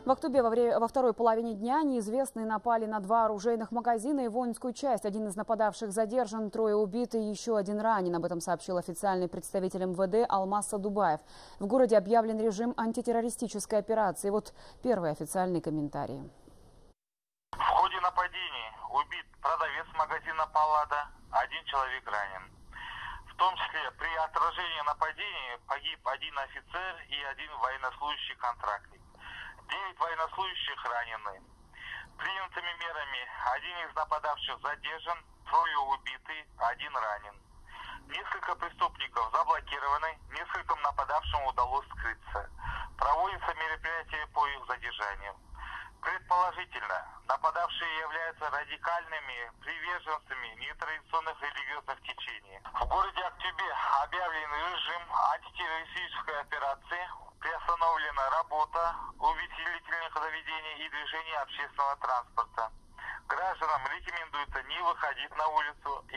В Актубе во второй половине дня неизвестные напали на 2 оружейных магазина и воинскую часть. Один из нападавших задержан, 3 убиты, еще 1 ранен. Об этом сообщил официальный представитель МВД Алмаз Садубаев. В городе объявлен режим антитеррористической операции. Вот первый официальный комментарий. В ходе нападений убит продавец магазина «Паллада», 1 человек ранен. В том числе при отражении нападений погиб 1 офицер и 1 военнослужащий контрактник. 9 военнослужащих ранены. Принятыми мерами 1 из нападавших задержан, 3 убиты, 1 ранен. Несколько преступников заблокированы, нескольким нападавшим удалось скрыться. Проводится мероприятие по их задержанию. Предположительно, нападавшие являются радикальными приверженцами нетрадиционных религиозных течений. В городе Актубе объявлен режим антитеррористической операции, приостановлена работа увеселительных заведений и движения общественного транспорта. Гражданам рекомендуется не выходить на улицу